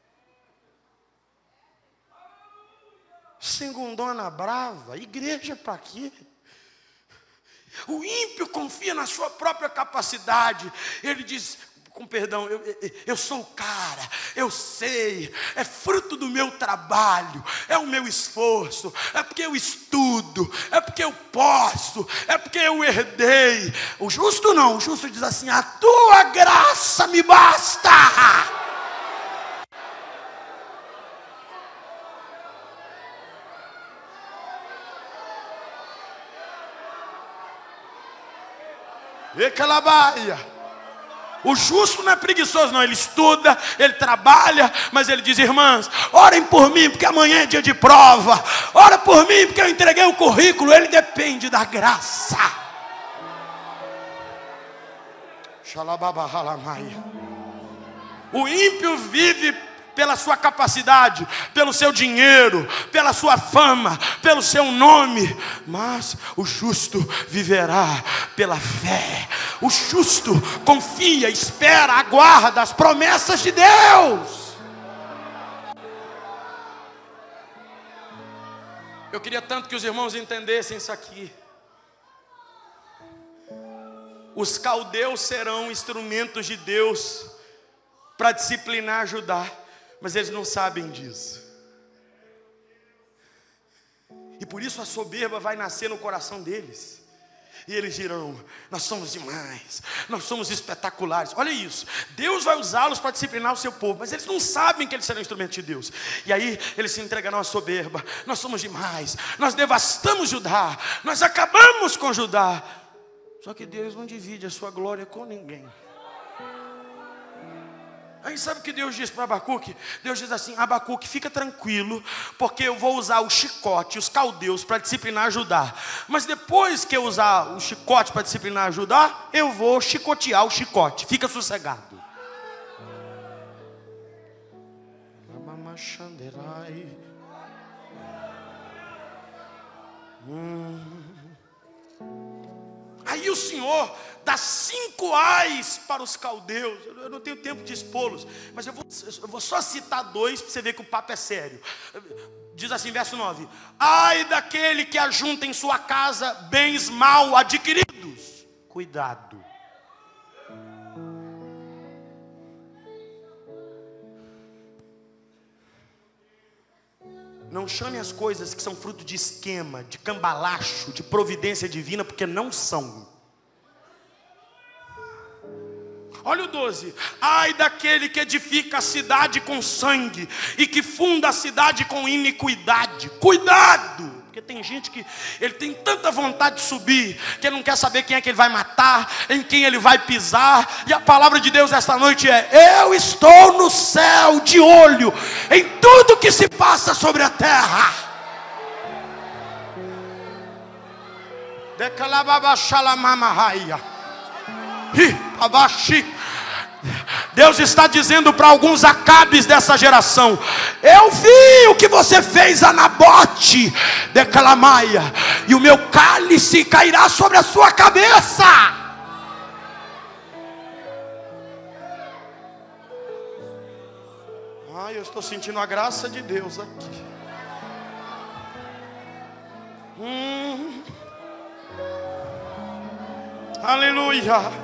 Segundona brava, igreja para quê? O ímpio confia na sua própria capacidade. Ele diz, com perdão, eu sou o cara, eu sei, é fruto do meu trabalho, é o meu esforço, é porque eu estudo, é porque eu posso, é porque eu herdei. O justo não, o justo diz assim: a tua graça me basta. E calabaia. O justo não é preguiçoso não, ele estuda, ele trabalha, mas ele diz: irmãs, orem por mim, porque amanhã é dia de prova. Ora por mim, porque eu entreguei o currículo. Ele depende da graça. O ímpio vive pela sua capacidade, pelo seu dinheiro, pela sua fama, pelo seu nome. Mas o justo viverá pela fé. O justo confia, espera, aguarda as promessas de Deus. Eu queria tanto que os irmãos entendessem isso aqui. Os caldeus serão instrumentos de Deus para disciplinar Judá, mas eles não sabem disso. E por isso a soberba vai nascer no coração deles. E eles dirão: nós somos demais, nós somos espetaculares. Olha isso, Deus vai usá-los para disciplinar o seu povo, mas eles não sabem que eles serão instrumentos de Deus. E aí eles se entregarão à soberba: nós somos demais, nós devastamos Judá, nós acabamos com Judá. Só que Deus não divide a sua glória com ninguém. Aí sabe o que Deus diz para Abacuque? Deus diz assim: Abacuque, fica tranquilo, porque eu vou usar o chicote, os caldeus, para disciplinar Judá. Mas depois que eu usar o chicote para disciplinar Judá, eu vou chicotear o chicote. Fica sossegado. Aí o Senhor dá 5 ais para os caldeus. Eu não tenho tempo de expô-los, mas eu vou só citar 2 para você ver que o papo é sério. Diz assim, verso 9: ai daquele que ajunta em sua casa bens mal adquiridos. Cuidado. Não chame as coisas que são fruto de esquema, de cambalacho, de providência divina, porque não são. Olha o 12: ai daquele que edifica a cidade com sangue e que funda a cidade com iniquidade. Cuidado! Porque tem gente que ele tem tanta vontade de subir, que ele não quer saber quem é que ele vai matar, em quem ele vai pisar. E a palavra de Deus esta noite é: eu estou no céu de olho em tudo que se passa sobre a terra. Deus está dizendo para alguns Acabes dessa geração: eu vi o que você fez a Nabote, declamaia, e o meu cálice cairá sobre a sua cabeça. Ai, eu estou sentindo a graça de Deus aqui. Aleluia.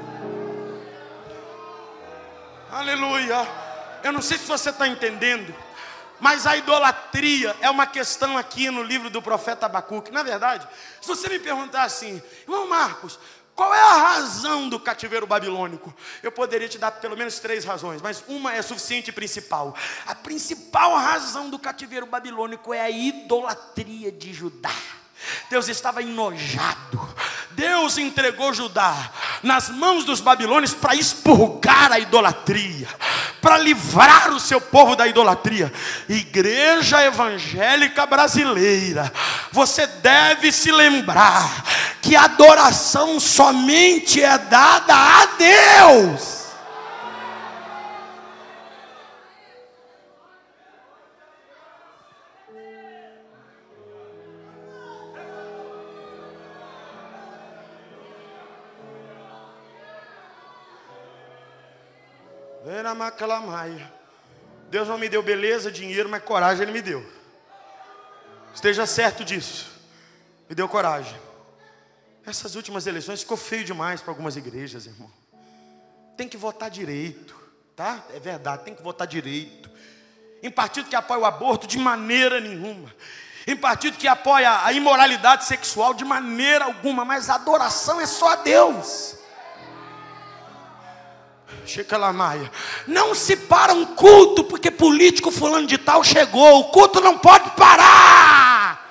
Aleluia. Eu não sei se você está entendendo, mas a idolatria é uma questão aqui no livro do profeta Abacuque. Na verdade, se você me perguntar assim: irmão Marcos, qual é a razão do cativeiro babilônico? Eu poderia te dar pelo menos 3 razões, mas uma é suficiente e principal. A principal razão do cativeiro babilônico é a idolatria de Judá. Deus estava enojado. Deus entregou Judá nas mãos dos babilônios para expurgar a idolatria, para livrar o seu povo da idolatria. Igreja evangélica brasileira, você deve se lembrar que a adoração somente é dada a Deus. Deus não me deu beleza, dinheiro, mas coragem Ele me deu. Esteja certo disso. Me deu coragem. Essas últimas eleições ficou feio demais para algumas igrejas, irmão. Tem que votar direito, tá? É verdade, tem que votar direito. Em partido que apoia o aborto, de maneira nenhuma. Em partido que apoia a imoralidade sexual, de maneira alguma. Mas a adoração é só a Deus. Não se para um culto porque político fulano de tal chegou. O culto não pode parar.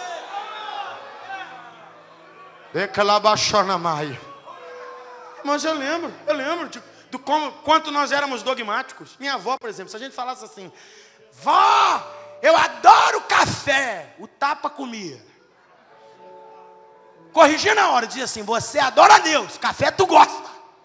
Mas eu lembro do quanto nós éramos dogmáticos. Minha avó, por exemplo, se a gente falasse assim: vó, eu adoro café, o tapa comia. Corrigia na hora, dizia assim: você adora a Deus, café tu gosta.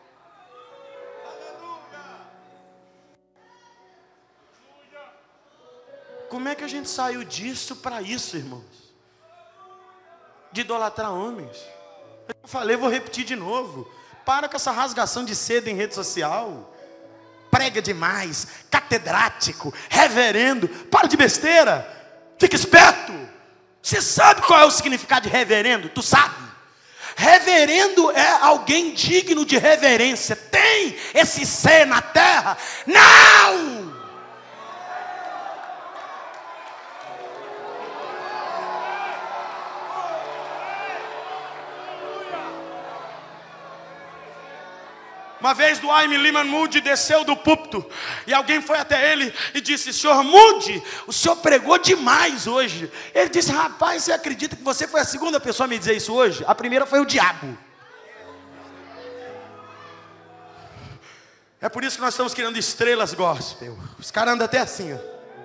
Como é que a gente saiu disso para isso, irmãos? De idolatrar homens. Eu falei, vou repetir de novo. Para com essa rasgação de seda em rede social. Prega demais, catedrático, reverendo. Para de besteira. Fica esperto. Você sabe qual é o significado de reverendo? Tu sabe? Reverendo é alguém digno de reverência. Tem esse ser na terra? Não! Uma vez Dwight Lyman Moody desceu do púlpito e alguém foi até ele e disse: senhor Moody, o senhor pregou demais hoje. Ele disse: rapaz, você acredita que você foi a segunda pessoa a me dizer isso hoje? A primeira foi o diabo. É por isso que nós estamos criando estrelas gospel. Os caras andam até assim, ó.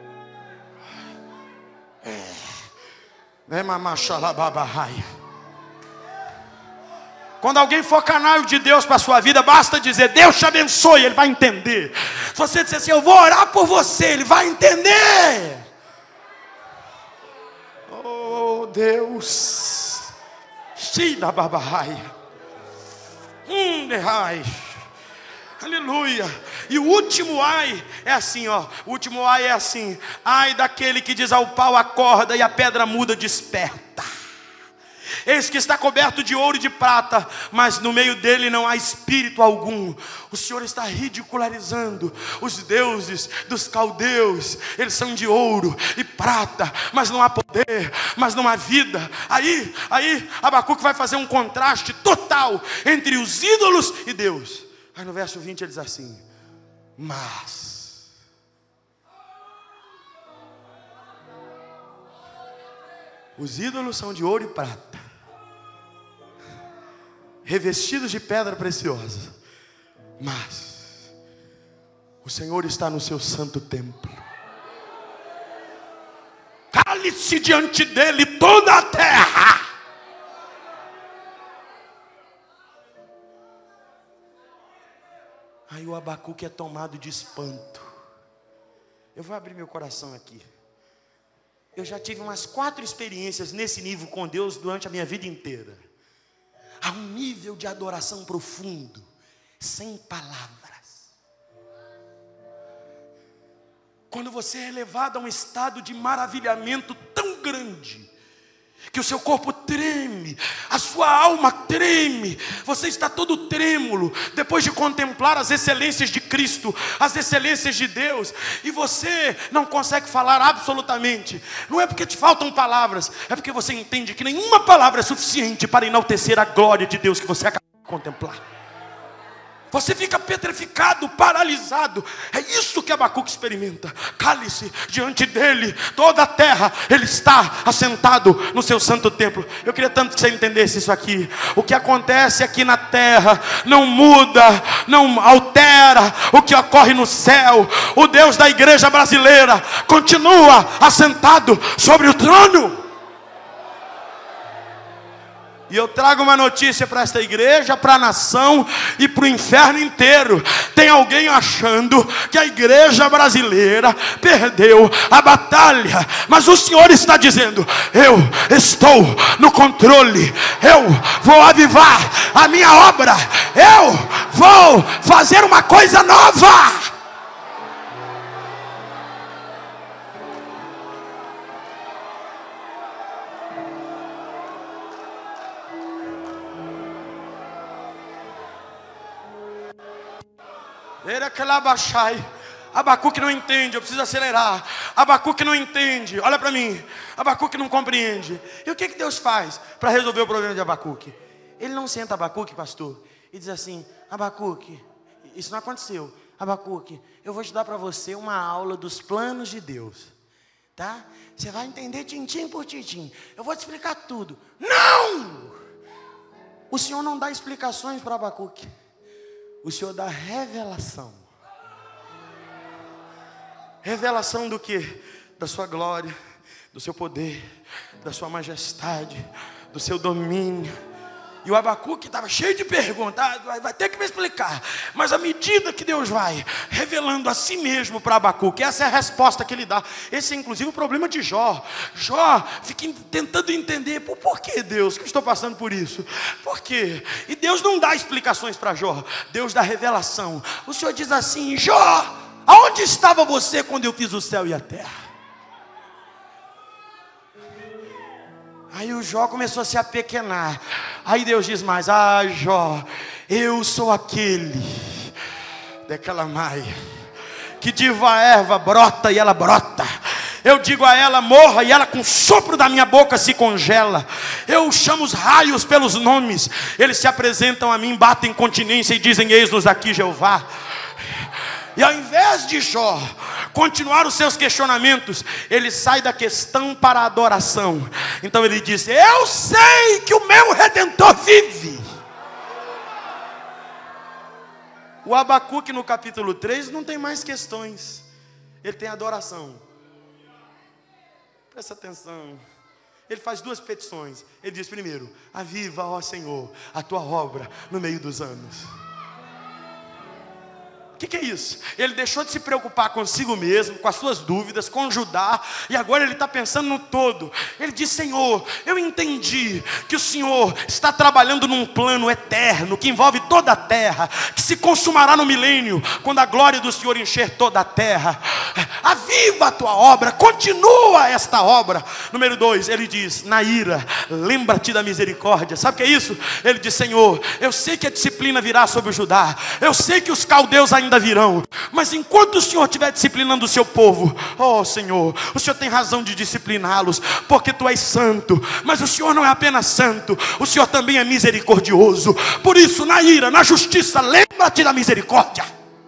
Quando alguém for canal de Deus para a sua vida, basta dizer: Deus te abençoe, ele vai entender. Se você disser assim: eu vou orar por você, ele vai entender. Oh Deus. Aleluia. E o último ai é assim, ó. O último ai é assim: ai daquele que diz ao pau acorda e a pedra muda desperta. Eis que está coberto de ouro e de prata, mas no meio dele não há espírito algum. O Senhor está ridicularizando os deuses dos caldeus. Eles são de ouro e prata, mas não há poder, mas não há vida. Aí Abacuque vai fazer um contraste total entre os ídolos e Deus. Aí no verso 20 ele diz assim: mas os ídolos são de ouro e prata, revestidos de pedra preciosa, mas o Senhor está no seu santo templo. Cale-se diante dele toda a terra. Aí o Abacuque é tomado de espanto. Eu vou abrir meu coração aqui. Eu já tive umas 4 experiências nesse nível com Deus durante a minha vida inteira. Há um nível de adoração profundo, sem palavras. Quando você é levado a um estado de maravilhamento tão grande, que o seu corpo treme, a sua alma treme, você está todo trêmulo, depois de contemplar as excelências de Cristo, as excelências de Deus, e você não consegue falar absolutamente. Não é porque te faltam palavras, é porque você entende que nenhuma palavra é suficiente para enaltecer a glória de Deus que você acabou de contemplar. Você fica petrificado, paralisado. É isso que Abacuque experimenta. Cale-se diante dele toda a terra. Ele está assentado no seu santo templo. Eu queria tanto que você entendesse isso aqui. O que acontece aqui na terra não muda, não altera o que ocorre no céu. O Deus da igreja brasileira continua assentado sobre o trono. E eu trago uma notícia para esta igreja, para a nação e para o inferno inteiro. Tem alguém achando que a igreja brasileira perdeu a batalha, mas o Senhor está dizendo: eu estou no controle, eu vou avivar a minha obra, eu vou fazer uma coisa nova. Abacuque não entende, eu preciso acelerar. Abacuque não entende, olha para mim. Abacuque não compreende. E o que Deus faz para resolver o problema de Abacuque? Ele não senta Abacuque, pastor, e diz assim: Abacuque, isso não aconteceu. Abacuque, eu vou te dar para você uma aula dos planos de Deus, tá? Você vai entender tintim por tintim. Eu vou te explicar tudo. Não! O Senhor não dá explicações para Abacuque. O Senhor dá revelação. Revelação do que? Da sua glória, do seu poder, da sua majestade, do seu domínio. E o Abacuque estava cheio de perguntas. Vai ter que me explicar. Mas à medida que Deus vai revelando a si mesmo para Abacuque, essa é a resposta que ele dá. Esse é inclusive o problema de Jó. Jó fica tentando entender: por que Deus, que eu estou passando por isso? Por quê? E Deus não dá explicações para Jó. Deus dá revelação. O Senhor diz assim: Jó, aonde estava você quando eu fiz o céu e a terra? Aí o Jó começou a se apequenar. Aí Deus diz mais: Jó, eu sou aquele daquela maia que diva a erva brota e ela brota. Eu digo a ela, morra, e ela com o sopro da minha boca se congela. Eu chamo os raios pelos nomes. Eles se apresentam a mim, batem continência e dizem, eis-nos aqui, Jeová. E ao invés de Jó continuar os seus questionamentos, ele sai da questão para a adoração. Então ele diz, eu sei que o meu Redentor vive. O Abacuque no capítulo 3 não tem mais questões. Ele tem adoração. Presta atenção. Ele faz duas petições. Ele diz primeiro, aviva, ó Senhor, a tua obra no meio dos anos. O que é isso? Ele deixou de se preocupar consigo mesmo, com as suas dúvidas, com Judá, e agora ele está pensando no todo. Ele diz, Senhor, eu entendi que o Senhor está trabalhando num plano eterno, que envolve toda a terra, que se consumará no milênio, quando a glória do Senhor encher toda a terra. Aviva a tua obra, continua esta obra. Número 2, ele diz, na ira, lembra-te da misericórdia. Sabe o que é isso? Ele diz, Senhor, eu sei que a disciplina virá sobre o Judá, eu sei que os caldeus ainda virão, mas enquanto o Senhor estiver disciplinando o seu povo, ó Senhor, o Senhor tem razão de discipliná-los, porque tu és santo. Mas o Senhor não é apenas santo, o Senhor também é misericordioso. Por isso, na ira, na justiça, lembra-te da misericórdia.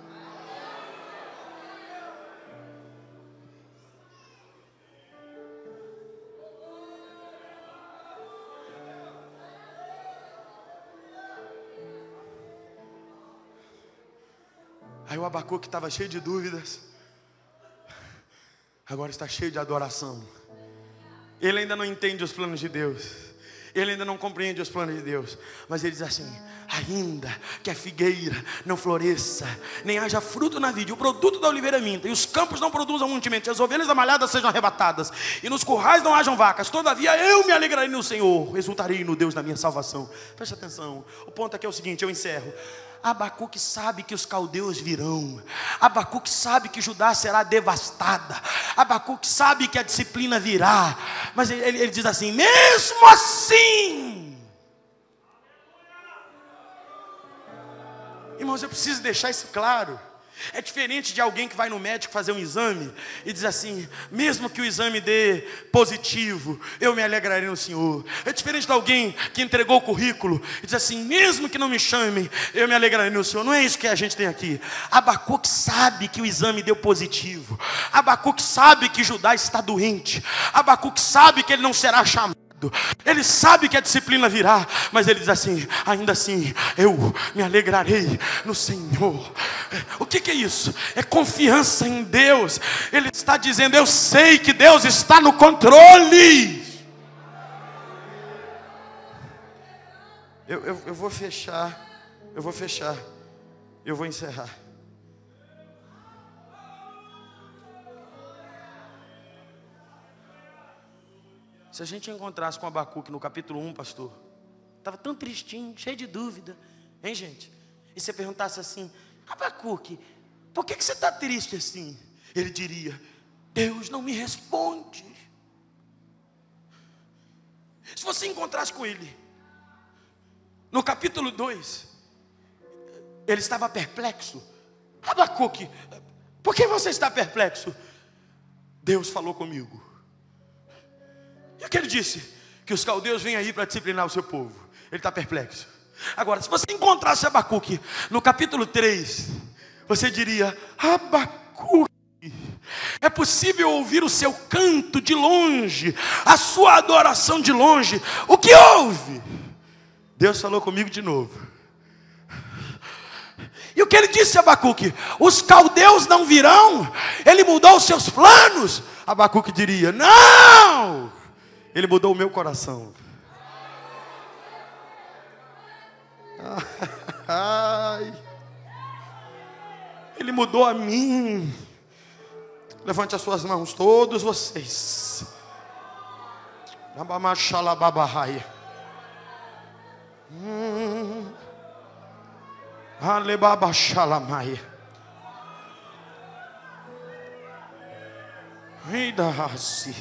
Aí o Abacuque estava cheio de dúvidas, agora está cheio de adoração. Ele ainda não entende os planos de Deus, ele ainda não compreende os planos de Deus, mas ele diz assim, ainda que a figueira não floresça, nem haja fruto na vide, o produto da oliveira minta, e os campos não produzam mantimento, e as ovelhas amalhadas sejam arrebatadas, e nos currais não hajam vacas, todavia eu me alegrarei no Senhor, exultarei no Deus da minha salvação. Preste atenção, o ponto aqui é o seguinte, eu encerro. Abacuque sabe que os caldeus virão. Abacuque sabe que Judá será devastada. Abacuque sabe que a disciplina virá. Mas ele diz assim, mesmo assim. Irmãos, eu preciso deixar isso claro. É diferente de alguém que vai no médico fazer um exame e diz assim, mesmo que o exame dê positivo, eu me alegrarei no Senhor. É diferente de alguém que entregou o currículo e diz assim, mesmo que não me chamem, eu me alegrarei no Senhor. Não é isso que a gente tem aqui. Abacuque sabe que o exame deu positivo. Abacuque sabe que Judá está doente. Abacuque sabe que ele não será chamado. Ele sabe que a disciplina virá, mas ele diz assim, ainda assim eu me alegrarei no Senhor. O que é isso? É confiança em Deus. Ele está dizendo, eu sei que Deus está no controle. Eu vou fechar, eu vou encerrar. Se a gente encontrasse com Abacuque no capítulo 1, pastor, estava tão tristinho, cheio de dúvida, hein gente? E você perguntasse assim, Abacuque, por que você está triste assim? Ele diria, Deus não me responde. Se você encontrasse com ele, no capítulo 2, ele estava perplexo. Abacuque, por que você está perplexo? Deus falou comigo. E o que ele disse? Que os caldeus vêm aí para disciplinar o seu povo. Ele está perplexo. Agora, se você encontrasse Abacuque no capítulo 3, você diria, Abacuque, é possível ouvir o seu canto de longe, a sua adoração de longe. O que houve? Deus falou comigo de novo. E o que ele disse a Abacuque? Os caldeus não virão? Ele mudou os seus planos? Abacuque diria, não! Ele mudou o meu coração. Ai. Ele mudou a mim. Levante as suas mãos, todos vocês. Alebabashalamai. Idahasi.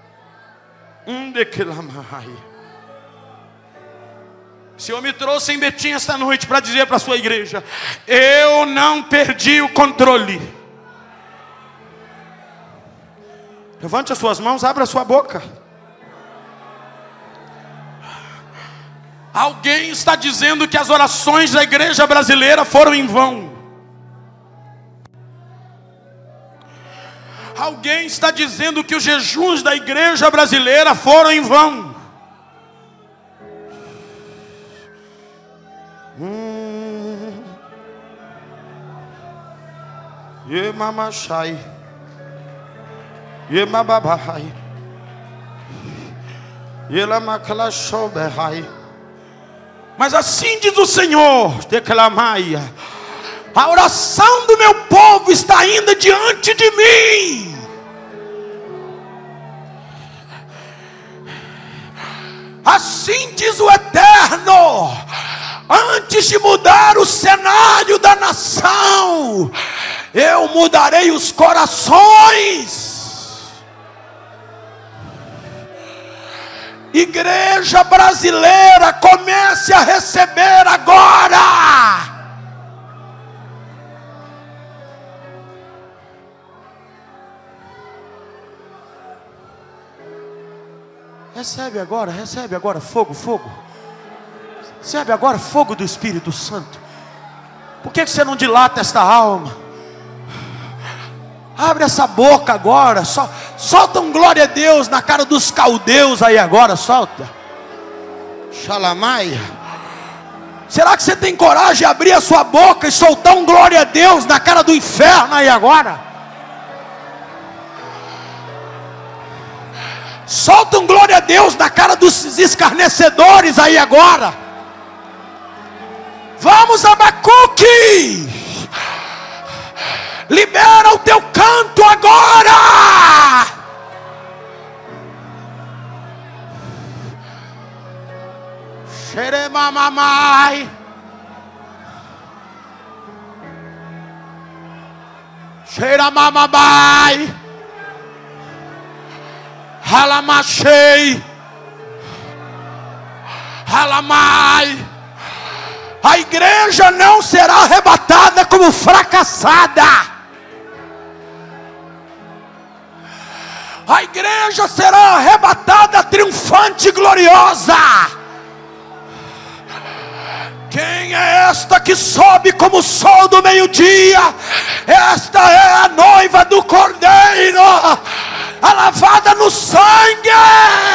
O Senhor me trouxe em Betim esta noite para dizer para a sua igreja, eu não perdi o controle. Levante as suas mãos, abra a sua boca. Alguém está dizendo que as orações da igreja brasileira foram em vão. Alguém está dizendo que os jejuns da igreja brasileira foram em vão. Ye mama shai, ye mababahai, ye la makala shobehai. Mas assim diz o Senhor, declamai: a oração do meu povo está ainda diante de mim. Assim diz o Eterno: antes de mudar o cenário da nação, eu mudarei os corações. Igreja brasileira, comece a receber agora. Recebe agora fogo, fogo. Recebe agora fogo do Espírito Santo. Por que você não dilata esta alma? Abre essa boca agora. Solta um glória a Deus na cara dos caldeus aí agora. Solta. Xalamaia. Será que você tem coragem de abrir a sua boca e soltar um glória a Deus na cara do inferno aí agora? Solta um glória a Deus na cara dos escarnecedores aí agora. Vamos, Abacuque. Libera o teu canto agora. Xeremamamai. Xeramamamai. Halamachei. Halamai. A igreja não será arrebatada como fracassada. A igreja será arrebatada triunfante e gloriosa. Quem é esta que sobe como o sol do meio-dia? Esta é a noiva do Cordeiro, a lavada no sangue.